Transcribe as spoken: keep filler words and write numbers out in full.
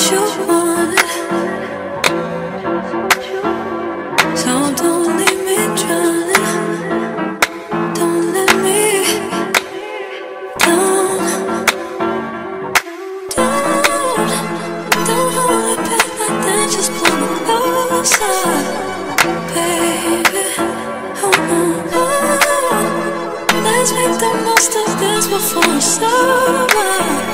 you want. So don't leave me drowning. Don't let me down. Don't, don't hold it back like that. Just pull me closer, baby. Oh, oh, oh. Let's make the most of this before it's over.